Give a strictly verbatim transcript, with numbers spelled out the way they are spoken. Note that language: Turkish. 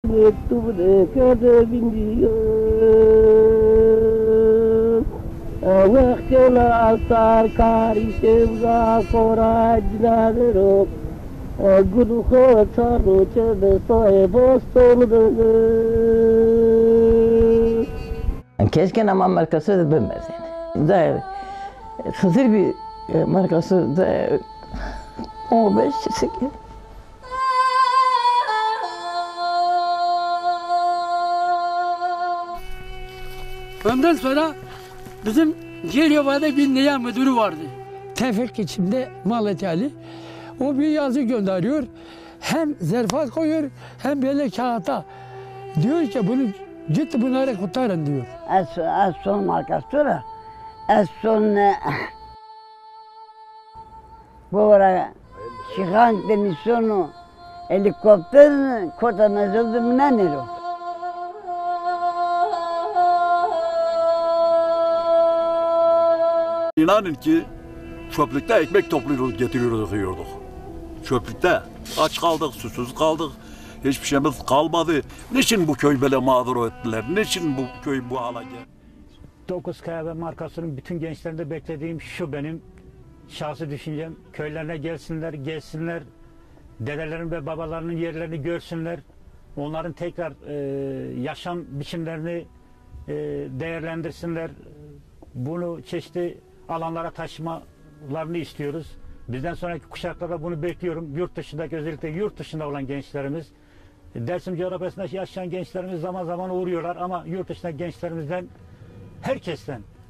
Mektubunu kadebindiyor. Vaktina asar kari sevza kora cinadero. Gulu khatarı çebe sahi bostondur. Keşke ama markası da bilmez yani. Da Hızır bir markası da on beş sekiz. Ondan sonra bizim Ceryova'da bir Niya müdürü vardı. Tevfik içinde Malet Ali. O bir yazı gönderiyor. Hem zerfat koyuyor hem böyle kağıta. Diyor ki bunu git bunları kurtarın diyor. Az, az son markasıyla az son bu ara çıkan demisyonu helikopter kurtarmacılığı mı ne o? İnanın ki çöplükte ekmek topluyoruz, getiriyoruz, yiyorduk. Çöplükte aç kaldık, susuz kaldık, hiçbir şeyimiz kalmadı. Niçin bu köy böyle mağdur ettiler? Niçin bu köy bu hale geldi? Dokuzkaya ve markasının bütün gençlerinde beklediğim şu benim şahsi düşüncem. Köylerine gelsinler, gelsinler, dedelerin ve babalarının yerlerini görsünler. Onların tekrar e, yaşam biçimlerini e, değerlendirsinler. Bunu çeşitli alanlara taşımalarını istiyoruz. Bizden sonraki kuşaklarda bunu bekliyorum. Yurt dışındaki, özellikle yurt dışında olan gençlerimiz, Dersim coğrafyasında yaşayan gençlerimiz zaman zaman uğruyorlar ama yurt dışındaki gençlerimizden, herkesten